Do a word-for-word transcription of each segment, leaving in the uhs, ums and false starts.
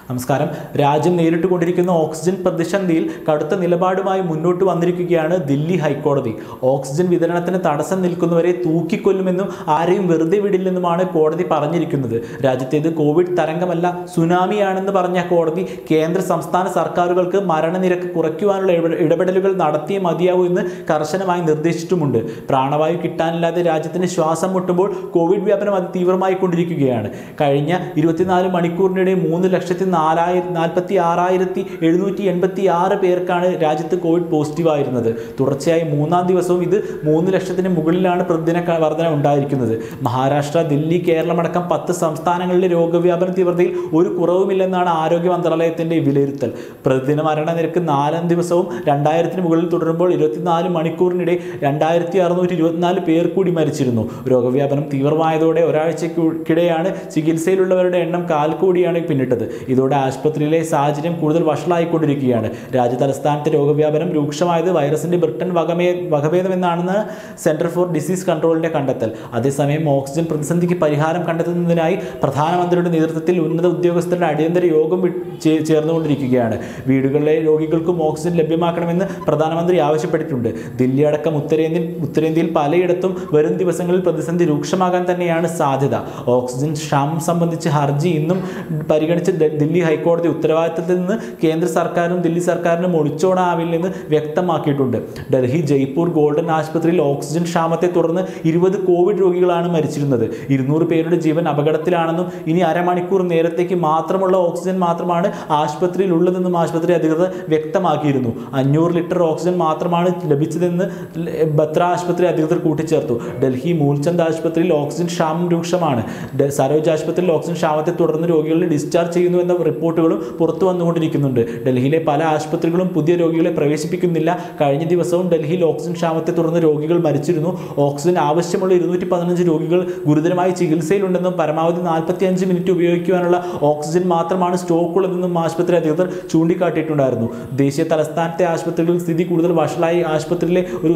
നമസ്കാരം. രാജ്യം നേരിട്ടുകൊണ്ടിരിക്കുന്ന ഓക്സിജൻ പ്രതിസന്ധിയിൽ കടുത്ത നിലപാടുമായി മുന്നോട്ട് വന്നിരിക്കുകയാണ് ദില്ലി ഹൈക്കോടതി. ഓക്സിജൻ വിതരണത്തിന് തടസ്സം നിൽക്കുന്നവരെ തൂക്കിക്കൊല്ലുമെന്നും ആരെയും വെറുതെ വിടില്ലെന്നുമാണ് കോടതി പറഞ്ഞിരിക്കുന്നത്. രാജ്യത്തേത് കോവിഡ് തരംഗമല്ല, സുനാമിയാണെന്ന് പറഞ്ഞ കോടതി കേന്ദ്ര സംസ്ഥാന സർക്കാരുകൾക്ക് മരണനിരക്ക് കുറയ്ക്കുവാനുള്ള ഇടപെടലുകൾ നടത്തിയേ മതിയാവൂ എന്ന് കർശനമായി നിർദ്ദേശിച്ചിട്ടുമുണ്ട്. പ്രാണവായു കിട്ടാനില്ലാതെ രാജ്യത്തിന് ശ്വാസം മുട്ടുമ്പോൾ കോവിഡ് വ്യാപനം അതിതീവ്രമായി കൊണ്ടിരിക്കുകയാണ്. കഴിഞ്ഞ ഇരുപത്തിനാല് മണിക്കൂറിനിടെ മൂന്ന് ലക്ഷത്തി നാലായിരത്തി നാൽപ്പത്തി ആറായിരത്തി എഴുന്നൂറ്റി എൺപത്തി ആറ് പേർക്കാണ് രാജ്യത്ത് കോവിഡ് പോസിറ്റീവായിരുന്നത്. തുടർച്ചയായി മൂന്നാം ദിവസവും ഇത് മൂന്ന് ലക്ഷത്തിന് മുകളിലാണ് പ്രതിദിന വർധന ഉണ്ടായിരിക്കുന്നത്. മഹാരാഷ്ട്ര, ദില്ലി, കേരളമടക്കം പത്ത് സംസ്ഥാനങ്ങളിലെ രോഗവ്യാപന തീവ്രതയിൽ ഒരു കുറവുമില്ലെന്നാണ് ആരോഗ്യ മന്ത്രാലയത്തിൻ്റെ വിലയിരുത്തൽ. പ്രതിദിന മരണനിരക്ക് നാലാം ദിവസവും രണ്ടായിരത്തിന് മുകളിൽ തുടരുമ്പോൾ ഇരുപത്തിനാല് മണിക്കൂറിനിടെ രണ്ടായിരത്തി അറുന്നൂറ്റി ഇരുപത്തിനാല് പേർ കൂടി മരിച്ചിരുന്നു. രോഗവ്യാപനം തീവ്രമായതോടെ ഒരാഴ്ചക്കിടെയാണ് ചികിത്സയിലുള്ളവരുടെ എണ്ണം കാൽ കോടിയാണ് പിന്നിട്ടത്. ഇതോടെ ആശുപത്രിയിലെ സാഹചര്യം കൂടുതൽ വഷളായിക്കൊണ്ടിരിക്കുകയാണ്. രാജ്യ തലസ്ഥാനത്തെ രോഗവ്യാപനം രൂക്ഷമായത് വൈറസിന്റെ ബ്രിട്ടൻ വകമേ വകഭേദമെന്നാണെന്ന് സെന്റർ ഫോർ ഡിസീസ് കൺട്രോളിന്റെ കണ്ടെത്തൽ. അതേസമയം ഓക്സിജൻ പ്രതിസന്ധിക്ക് പരിഹാരം കണ്ടെത്തുന്നതിനായി പ്രധാനമന്ത്രിയുടെ നേതൃത്വത്തിൽ ഉന്നത ഉദ്യോഗസ്ഥരുടെ അടിയന്തര യോഗം ചേർന്നുകൊണ്ടിരിക്കുകയാണ്. വീടുകളിലെ രോഗികൾക്കും ഓക്സിജൻ ലഭ്യമാക്കണമെന്ന് പ്രധാനമന്ത്രി ആവശ്യപ്പെട്ടിട്ടുണ്ട്. ദില്ലി അടക്കം ഉത്തരേന്ത്യൻ ഉത്തരേന്ത്യയിൽ പലയിടത്തും വരും ദിവസങ്ങളിൽ പ്രതിസന്ധി രൂക്ഷമാകാൻ തന്നെയാണ് സാധ്യത. ഓക്സിജൻ ക്ഷാമം സംബന്ധിച്ച് ഹർജി ഇന്നും പരിഗണിച്ച് ദില്ലി ഹൈക്കോടതി ഉത്തരവാദിത്തത്തിൽ നിന്ന് കേന്ദ്ര സർക്കാരിനും ദില്ലി സർക്കാരിനും ഒളിച്ചോടാവില്ലെന്ന് വ്യക്തമാക്കിയിട്ടുണ്ട്. ഡൽഹി ജയ്പൂർ ഗോൾഡൻ ആശുപത്രിയിൽ ഓക്സിജൻ ക്ഷാമത്തെ തുടർന്ന് ഇരുപത് കോവിഡ് രോഗികളാണ് മരിച്ചിരുന്നത്. ഇരുന്നൂറ് പേരുടെ ജീവൻ അപകടത്തിലാണെന്നും ഇനി അരമണിക്കൂർ നേരത്തേക്ക് മാത്രമുള്ള ഓക്സിജൻ മാത്രമാണ് ആശുപത്രിയിൽ ഉള്ളതെന്നും ആശുപത്രി അധികൃതർ വ്യക്തമാക്കിയിരുന്നു. അഞ്ഞൂറ് ലിറ്റർ ഓക്സിജൻ മാത്രമാണ് ലഭിച്ചതെന്ന് ബത്ര ആശുപത്രി അധികൃതർ കൂട്ടിച്ചേർത്തു. ഡൽഹി മൂൽചന്ദ് ആശുപത്രിയിൽ ഓക്സിജൻ ക്ഷാമം രൂക്ഷമാണ്. സരോജ് ആശുപത്രിയിൽ ഓക്സിജൻ ക്ഷാമത്തെ തുടർന്ന് രോഗികളെ ഡിസ്ചാർജ് ചെയ്യുന്നു എന്ന റിപ്പോർട്ടുകളും പുറത്തു വന്നുകൊണ്ടിരിക്കുന്നുണ്ട്. ഡൽഹിയിലെ പല ആശുപത്രികളും പുതിയ രോഗികളെ പ്രവേശിപ്പിക്കുന്നില്ല. കഴിഞ്ഞ ദിവസവും ഡൽഹിയിൽ ഓക്സിജൻ ക്ഷാമത്തെ തുടർന്ന് രോഗികൾ മരിച്ചിരുന്നു. ഓക്സിജൻ ആവശ്യമുള്ള ഇരുന്നൂറ്റി പതിനഞ്ച് രോഗികൾ ഗുരുതരമായി ചികിത്സയിലുണ്ടെന്നും പരമാവധി നാൽപ്പത്തി അഞ്ച് മിനിറ്റ് ഉപയോഗിക്കുവാനുള്ള ഓക്സിജൻ മാത്രമാണ് സ്റ്റോക്കുള്ളതെന്നും ആശുപത്രി അധികൃതർ ചൂണ്ടിക്കാട്ടിയിട്ടുണ്ടായിരുന്നു. ദേശീയ തലസ്ഥാനത്തെ ആശുപത്രികളിൽ സ്ഥിതി കൂടുതൽ വഷളായി ആശുപത്രിയിലെ ഒരു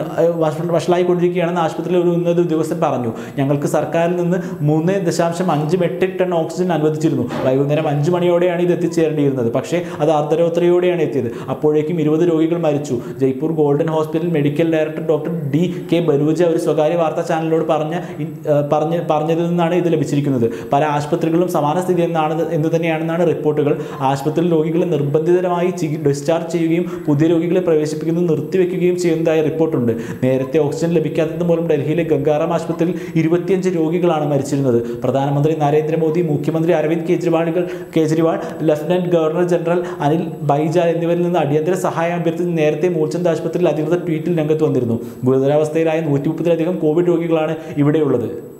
വഷളായിക്കൊണ്ടിരിക്കുകയാണെന്ന് ആശുപത്രിയിലെ ഒരു ഉന്നത ഉദ്യോഗസ്ഥൻ പറഞ്ഞു. ഞങ്ങൾക്ക് സർക്കാരിൽ നിന്ന് മൂന്ന് ദശാംശം അഞ്ച് മെട്രിക് ടൺ ഓക്സിജൻ അനുവദിച്ചിരുന്നു. വൈകുന്നേരം അഞ്ചു മണിയോടെയാണ് ഇത് എത്തിച്ചേരേണ്ടിയിരുന്നത്. പക്ഷേ അത് അർദ്ധരാത്രിയോടെയാണ് എത്തിയത്. അപ്പോഴേക്കും ഇരുപത് രോഗികൾ മരിച്ചു. Jaipur golden hospital medical director doctor D K Baluja ഒരു സ്വകാര്യ വാർത്താ ചാനലിനോട് പറഞ്ഞ പറഞ്ഞ് പറഞ്ഞതിൽ നിന്നാണ് ഇത് ലഭിച്ചിരിക്കുന്നത്. പല ആശുപത്രികളിലും സമാന സ്ഥിതി എന്നാണ് എന്ന് തന്നെയാണെന്നാണ് റിപ്പോർട്ടുകൾ. ആശുപത്രിയിൽ രോഗികളെ നിർബന്ധിതമായി ഡിസ്ചാർജ് ചെയ്യുകയും പുതിയ രോഗികളെ പ്രവേശിപ്പിക്കുന്നത് നിർത്തിവെക്കുകയും ചെയ്യുന്നതായി റിപ്പോർട്ടുണ്ട്. നേരത്തെ ഓക്സിജൻ ലഭിക്കാത്തത് മൂലം ഡൽഹിയിലെ ഗംഗാറാം ആശുപത്രിയിൽ ഇരുപത്തിയഞ്ച് രോഗികളാണ് മരിച്ചിരുന്നത്. പ്രധാനമന്ത്രി നരേന്ദ്രമോദി, മുഖ്യമന്ത്രി അരവിന്ദ് കെജ്രിവാളുകൾ Kejriwal lieutenant governor general Anil Baijal എന്നിവരിൽ നിന്ന് അടിയന്തര സഹായം അഭ്യർത്ഥിച്ച് നേരത്തെ മൂൽചന്ദ് ആശുപത്രിയിൽ അധികൃതർ ട്വീറ്റിൽ രംഗത്ത് വന്നിരുന്നു. ഗുരുതരാവസ്ഥയിലായ നൂറ്റി മുപ്പതിലധികം കോവിഡ് രോഗികളാണ് ഇവിടെയുള്ളത്.